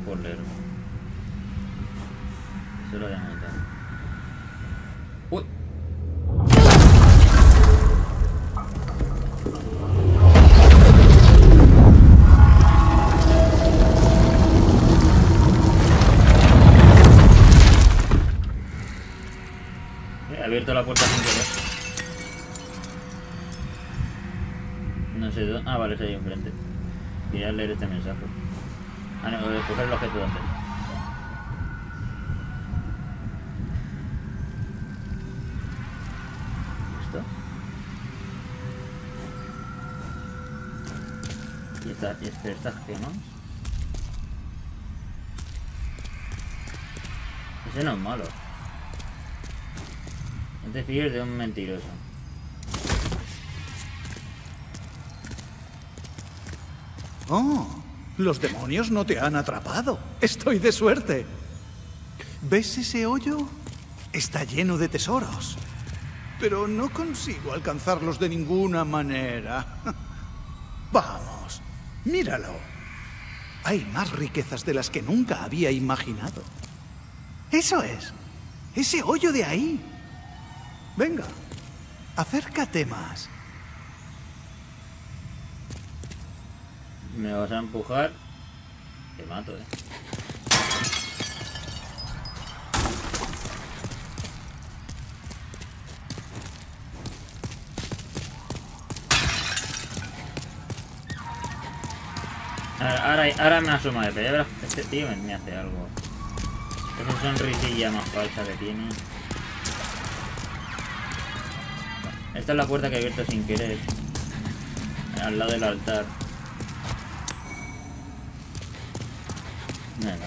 por leerlo. Eso lo voy a anotar. ¡Uy! He abierto la puerta sin querer. No sé dónde... Ah, vale, está ahí enfrente. Quería leer este mensaje. Ah, no, coger el objeto de antes. ¿Esto? ¿Y estas gemas? Ese no es malo. No te fíes de un mentiroso. Oh, los demonios no te han atrapado. Estoy de suerte. ¿Ves ese hoyo? Está lleno de tesoros. Pero no consigo alcanzarlos de ninguna manera. Vamos, míralo. Hay más riquezas de las que nunca había imaginado. Eso es. Ese hoyo de ahí. Venga, acércate más. Me vas a empujar. Te mato, Ahora me asoma de pedra. Este tío me hace algo. Esa sonrisilla más falsa que tiene. Esta es la puerta que he abierto sin querer. Al lado del altar. Venga.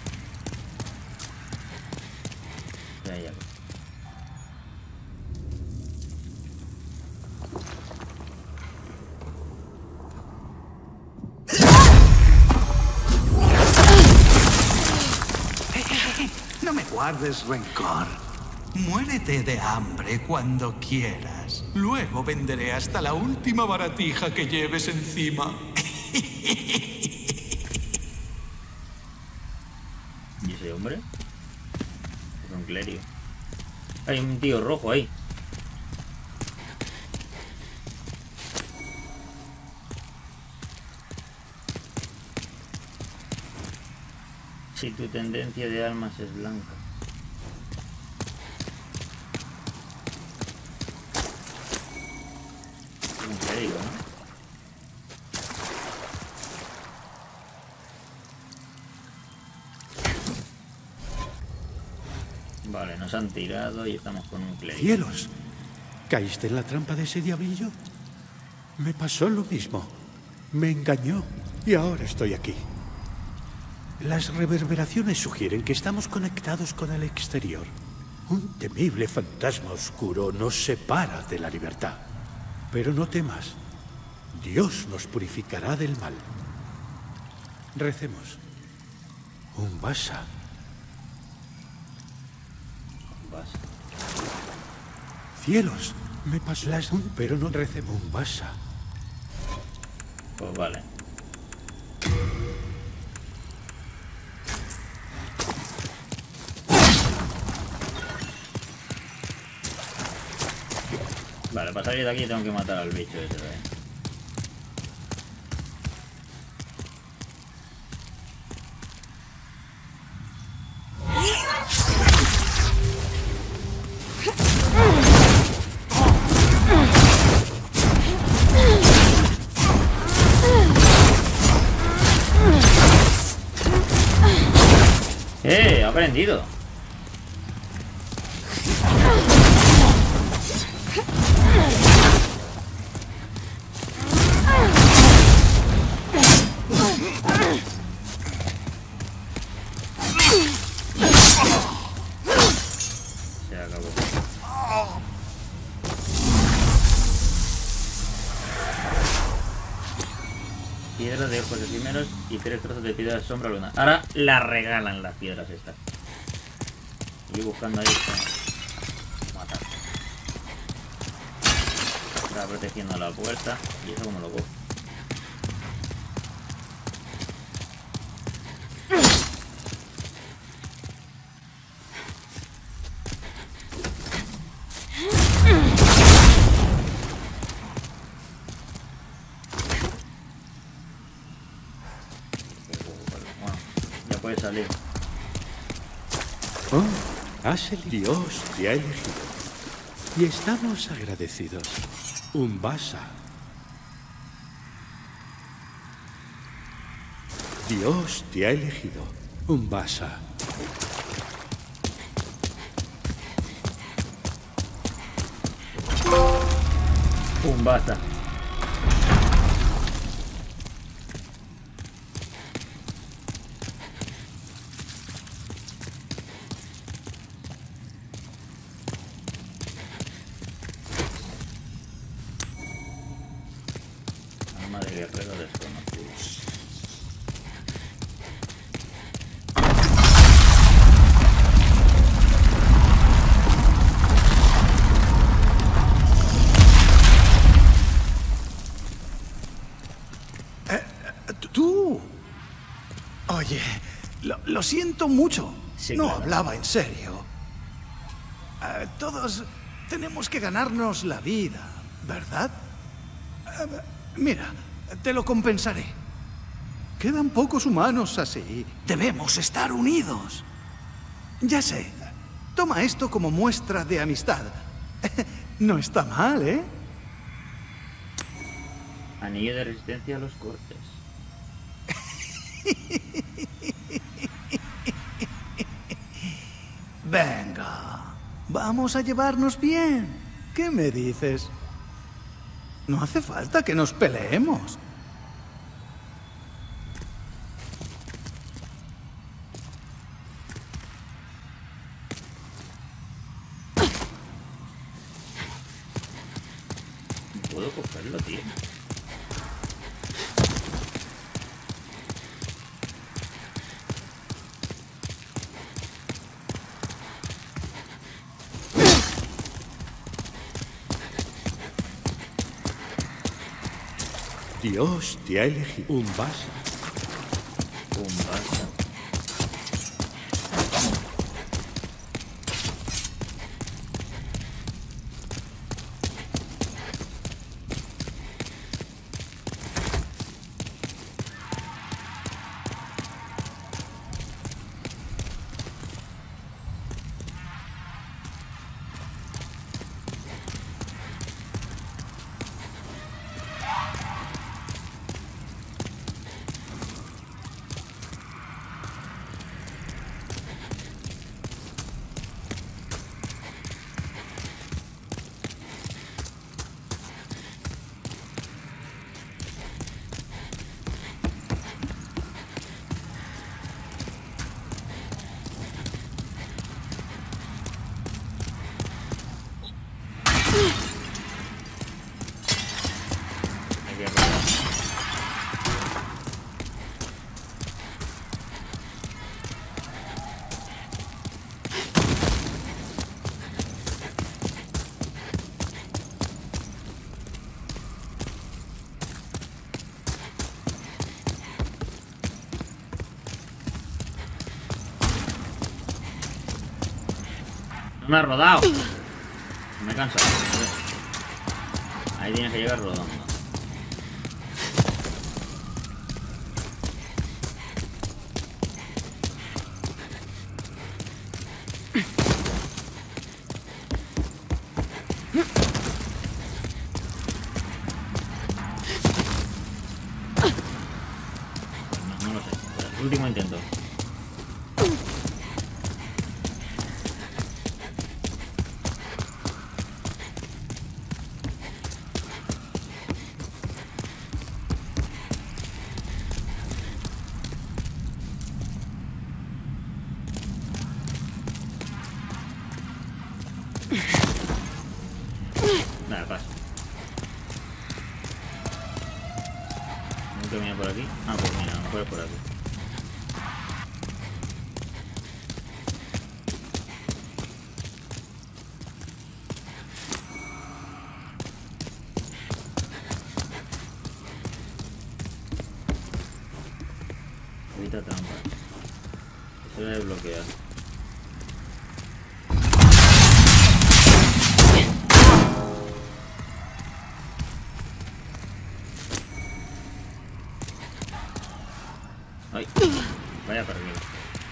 Ya. No me guardes rencor. Muérete de hambre cuando quieras. Luego venderé hasta la última baratija que lleves encima. ¿Y ese hombre? Es un clérigo. Hay un tío rojo ahí. Si tu tendencia de armas es blanca. Es un clérigo, ¿no? Vale, nos han tirado y estamos con un clérigo. ¡Cielos! ¿Caíste en la trampa de ese diablillo? Me pasó lo mismo. Me engañó y ahora estoy aquí. Las reverberaciones sugieren que estamos conectados con el exterior. Un temible fantasma oscuro nos separa de la libertad. Pero no temas. Dios nos purificará del mal. Recemos. Umbasa. Cielos, me pasó pero no recemos. Umbasa. Pues vale. Vale, para salir de aquí tengo que matar al bicho ese, ¿eh? ¡Ha aprendido! Se acabó. Piedras de ojos efímeros y 3 trozos de piedra de sombra luna. Ahora la regalan las piedras estas. Y buscando ahí para matar. Está protegiendo la puerta. Y eso como lo cojo. salir. Oh, Dios te ha elegido. Y estamos agradecidos. Umbasa. Dios te ha elegido. Umbasa. Umbasa. Arma de guerrero desconocido. Tú. Oye, lo siento mucho. Sí, no claro. hablaba en serio. Todos tenemos que ganarnos la vida, ¿verdad? Mira, te lo compensaré. Quedan pocos humanos así. Debemos estar unidos. Ya sé. Toma esto como muestra de amistad. No está mal, ¿eh? Anillo de resistencia a los cortes. Venga, vamos a llevarnos bien. ¿Qué me dices? No hace falta que nos peleemos. Puedo cogerlo, tío. Dios te ha elegido. Umbasa. Umbasa. Hay que robar. No me ha rodado. Me he cansado. Ahí tienes que llegar rodando. No lo sé. Último intento. Nada, paso. ¿No termina por aquí? Ah, pues mira, a lo mejor es por aquí. Evita trampas. Eso debe bloquear. Ay, vaya perdido.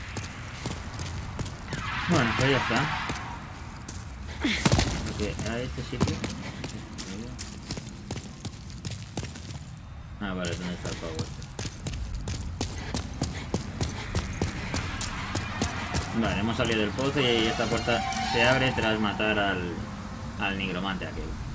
Bueno, pues ya está. Porque a este sitio... Ah, vale, ¿dónde está el power? Vale, hemos salido del pozo y esta puerta se abre tras matar al nigromante aquel.